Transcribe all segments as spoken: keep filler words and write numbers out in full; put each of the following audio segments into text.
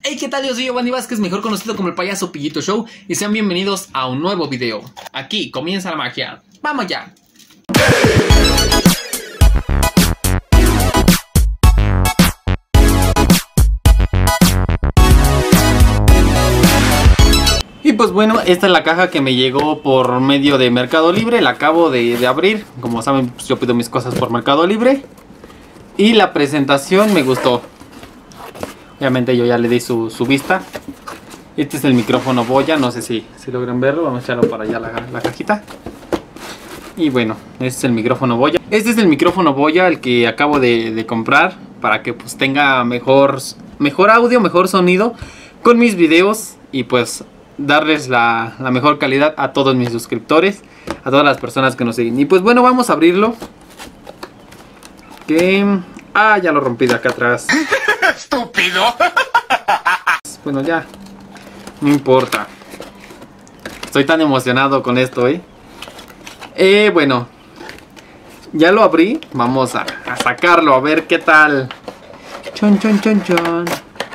Hey, ¿qué tal? Yo soy Giovanni Vázquez, mejor conocido como el Payaso Pillito Show, y sean bienvenidos a un nuevo video. Aquí comienza la magia. ¡Vamos ya! Y pues bueno, esta es la caja que me llegó por medio de Mercado Libre. La acabo de, de abrir. Como saben, pues yo pido mis cosas por Mercado Libre. Y la presentación me gustó. Obviamente yo ya le di su, su vista. Este es el micrófono Boya. No sé si, si logran verlo. Vamos a echarlo para allá la, la cajita. Y bueno, este es el micrófono Boya. Este es el micrófono Boya, el que acabo de, de comprar. Para que pues tenga mejor, mejor audio, mejor sonido con mis videos. Y pues darles la, la mejor calidad a todos mis suscriptores, a todas las personas que nos siguen. Y pues bueno, vamos a abrirlo. Que... Ah, ya lo rompí de acá atrás. ¡Estúpido! Bueno, ya. No importa. Estoy tan emocionado con esto, ¿eh? Eh, bueno. Ya lo abrí. Vamos a, a sacarlo, a ver qué tal. Chon, chon, chon, chon.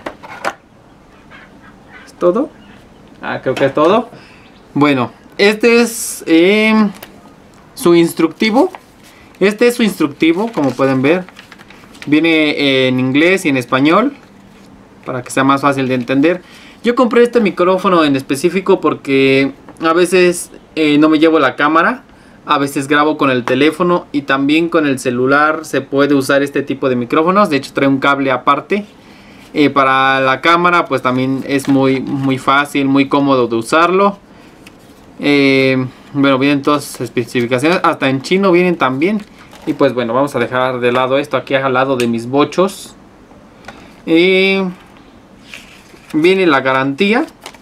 ¿Es todo? Ah, creo que es todo. Bueno, este es eh, su instructivo. Este es su instructivo, como pueden ver. Viene en inglés y en español, para que sea más fácil de entender. Yo compré este micrófono en específico porque a veces eh, no me llevo la cámara. A veces grabo con el teléfono y también con el celular se puede usar este tipo de micrófonos. De hecho trae un cable aparte. Eh, para la cámara pues también es muy, muy fácil, muy cómodo de usarlo. Eh, bueno, vienen todas las especificaciones. Hasta en chino vienen también. Y pues bueno, vamos a dejar de lado esto aquí al lado de mis bochos. Y viene la garantía,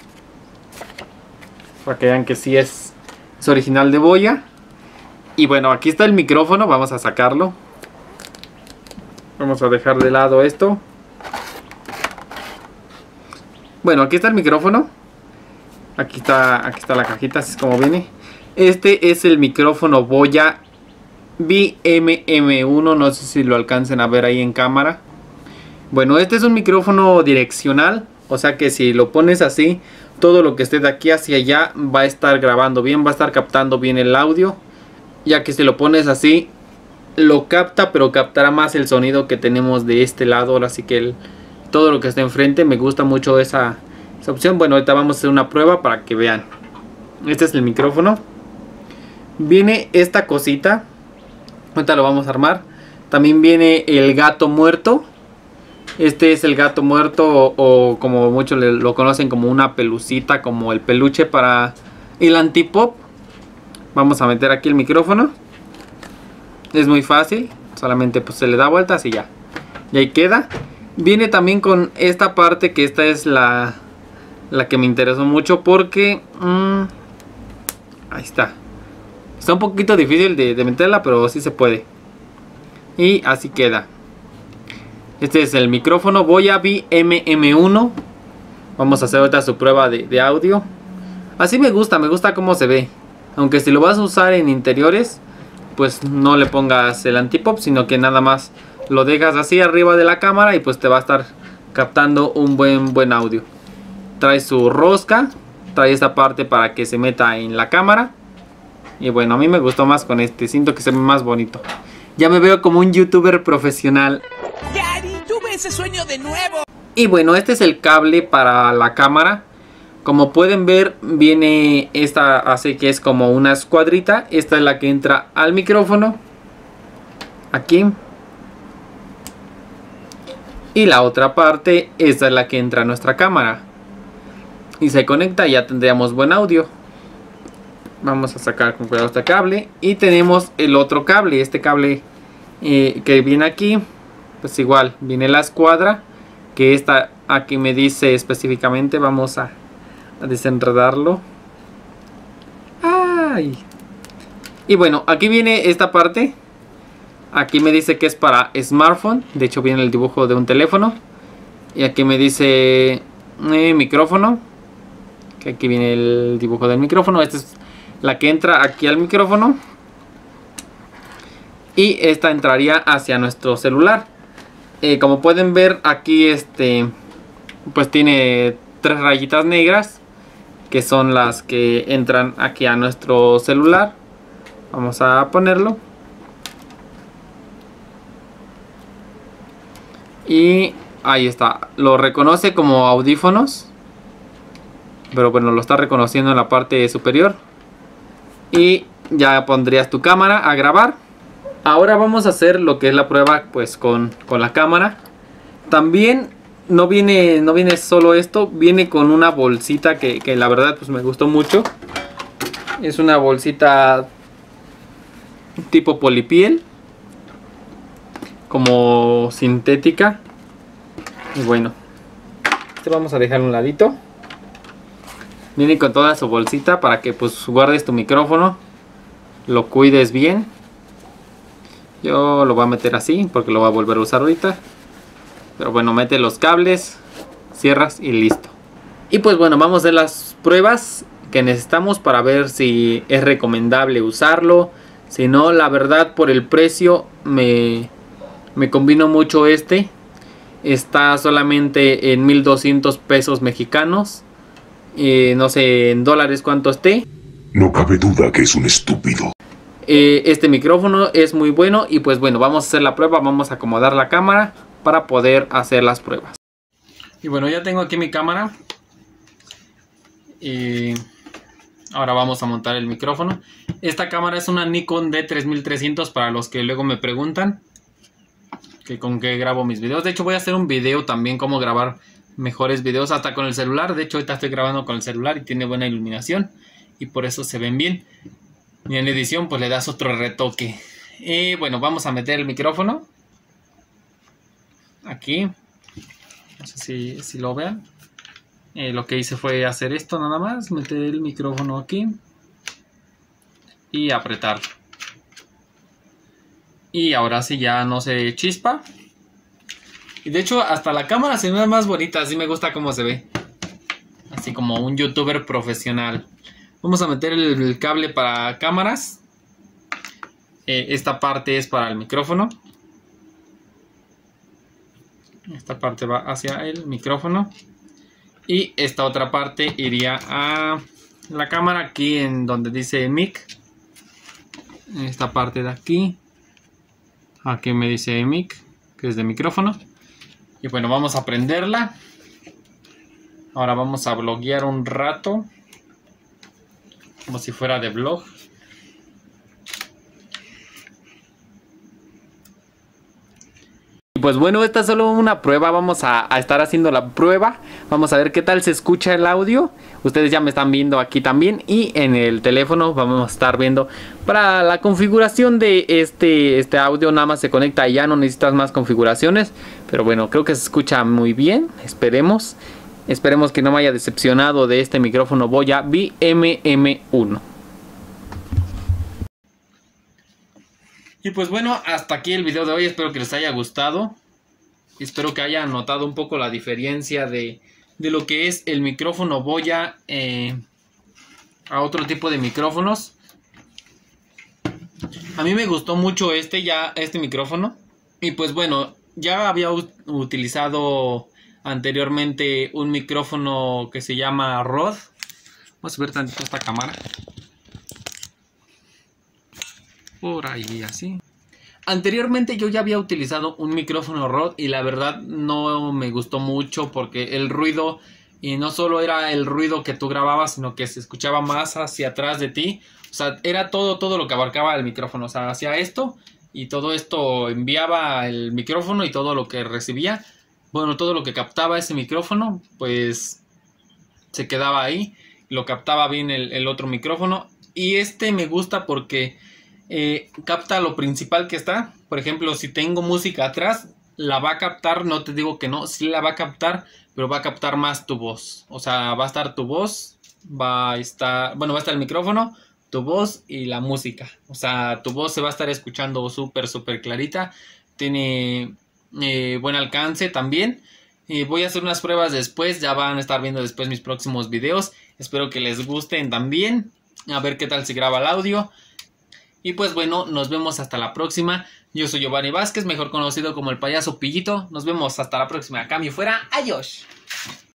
para que vean que sí es, es original de Boya. Y bueno, aquí está el micrófono, vamos a sacarlo. Vamos a dejar de lado esto. Bueno, aquí está el micrófono. Aquí está, aquí está la cajita, así es como viene. Este es el micrófono Boya B M M uno, no sé si lo alcancen a ver ahí en cámara. Bueno, este es un micrófono direccional, o sea que si lo pones así, todo lo que esté de aquí hacia allá va a estar grabando bien, va a estar captando bien el audio. Ya que si lo pones así, lo capta, pero captará más el sonido que tenemos de este lado. Así que el, todo lo que está enfrente, me gusta mucho esa, esa opción. Bueno, ahorita vamos a hacer una prueba para que vean. Este es el micrófono. Viene esta cosita. Ahorita lo vamos a armar. También viene el gato muerto. Este es el gato muerto o, o como muchos lo conocen como una pelucita, como el peluche para el antipop. Vamos a meter aquí el micrófono. Es muy fácil. Solamente pues se le da vueltas y ya. Y ahí queda. Viene también con esta parte, que esta es la, la que me interesó mucho porque... Mmm, ahí está. Está un poquito difícil de, de meterla, pero sí se puede. Y así queda. Este es el micrófono Boya B M M uno. Vamos a hacer ahorita su prueba de, de audio. Así me gusta, me gusta cómo se ve. Aunque si lo vas a usar en interiores, pues no le pongas el antipop, sino que nada más lo dejas así arriba de la cámara y pues te va a estar captando un buen, buen audio. Trae su rosca, trae esta parte para que se meta en la cámara. Y bueno, a mí me gustó más con este, siento que se ve más bonito. Ya me veo como un youtuber profesional. Daddy, tuve ese sueño de nuevo. Y bueno, este es el cable para la cámara. Como pueden ver, viene esta, así que es como una escuadrita. Esta es la que entra al micrófono. Aquí. Y la otra parte, esta es la que entra a nuestra cámara. Y se conecta y ya tendríamos buen audio. Vamos a sacar con cuidado este cable. Y tenemos el otro cable. Este cable eh, que viene aquí. Pues igual, viene la escuadra. Que esta aquí me dice específicamente. Vamos a, a desenredarlo. ¡Ay! Y bueno, aquí viene esta parte. Aquí me dice que es para smartphone. De hecho viene el dibujo de un teléfono. Y aquí me dice eh, micrófono. Que aquí viene el dibujo del micrófono. Esta es la que entra aquí al micrófono. Y esta entraría hacia nuestro celular. Eh, como pueden ver aquí, este pues tiene tres rayitas negras, que son las que entran aquí a nuestro celular. Vamos a ponerlo. Y ahí está. Lo reconoce como audífonos, pero bueno, lo está reconociendo en la parte superior. Y ya pondrías tu cámara a grabar. Ahora vamos a hacer lo que es la prueba pues con, con la cámara. También no viene, no viene solo esto, viene con una bolsita que, que la verdad pues me gustó mucho. Es una bolsita tipo polipiel, como sintética. Y bueno, este vamos a dejar a un ladito. Viene con toda su bolsita para que pues guardes tu micrófono, lo cuides bien. Yo lo voy a meter así porque lo voy a volver a usar ahorita. Pero bueno, mete los cables, cierras y listo. Y pues bueno, vamos a hacer las pruebas que necesitamos para ver si es recomendable usarlo. Si no, la verdad por el precio me, me convino mucho este. Está solamente en mil doscientos pesos mexicanos. Eh, no sé en dólares cuánto esté. No cabe duda que es un estúpido. Eh, este micrófono es muy bueno. Y pues bueno, vamos a hacer la prueba. Vamos a acomodar la cámara para poder hacer las pruebas. Y bueno, ya tengo aquí mi cámara. Y ahora vamos a montar el micrófono. Esta cámara es una Nikon D tres mil trescientos para los que luego me preguntan que con qué grabo mis videos. De hecho voy a hacer un video también cómo grabar mejores videos hasta con el celular. De hecho ahorita estoy grabando con el celular y tiene buena iluminación y por eso se ven bien. Y en edición pues le das otro retoque. Y bueno, vamos a meter el micrófono aquí. No sé si, si lo vean. Eh, lo que hice fue hacer esto nada más. Meter el micrófono aquí. Y apretar. Y ahora sí ya no se chispa. Y de hecho hasta la cámara se ve más bonita. Así me gusta cómo se ve. Así como un youtuber profesional. Vamos a meter el, el cable para cámaras. Eh, esta parte es para el micrófono. Esta parte va hacia el micrófono. Y esta otra parte iría a la cámara aquí en donde dice mic. Esta parte de aquí. Aquí me dice mic, que es de micrófono. Y bueno, vamos a prenderla. Ahora vamos a bloguear un rato. Como si fuera de vlog. Y pues bueno, esta es solo una prueba. Vamos a, a estar haciendo la prueba. Vamos a ver qué tal se escucha el audio. Ustedes ya me están viendo aquí también. Y en el teléfono vamos a estar viendo. Para la configuración de este, este audio nada más se conecta y ya no necesitas más configuraciones. Pero bueno, creo que se escucha muy bien. Esperemos. Esperemos que no me haya decepcionado de este micrófono Boya B M M uno. Y pues bueno, hasta aquí el video de hoy. Espero que les haya gustado. Espero que hayan notado un poco la diferencia de, de lo que es el micrófono Boya eh, a otro tipo de micrófonos. A mí me gustó mucho este, ya, este micrófono. Y pues bueno, ya había utilizado anteriormente un micrófono que se llama Rode. Vamos a ver tantito esta cámara. Por ahí así. Anteriormente yo ya había utilizado un micrófono Rode y la verdad no me gustó mucho porque el ruido, y no solo era el ruido que tú grababas, sino que se escuchaba más hacia atrás de ti. O sea, era todo, todo lo que abarcaba el micrófono. O sea, hacía esto y todo esto enviaba el micrófono y todo lo que recibía, bueno, todo lo que captaba ese micrófono, pues se quedaba ahí. Lo captaba bien el, el otro micrófono. Y este me gusta porque eh, capta lo principal que está. Por ejemplo, si tengo música atrás, la va a captar, no te digo que no, sí la va a captar, pero va a captar más tu voz. O sea, va a estar tu voz, va a estar, bueno, va a estar el micrófono, tu voz y la música. O sea, tu voz se va a estar escuchando súper, súper clarita. Tiene eh, buen alcance también. Eh, voy a hacer unas pruebas después, ya van a estar viendo después mis próximos videos. Espero que les gusten también. A ver qué tal se graba el audio. Y pues bueno, nos vemos hasta la próxima. Yo soy Giovanni Vázquez, mejor conocido como el payaso Pillito. Nos vemos hasta la próxima. Cambio fuera. Adiós.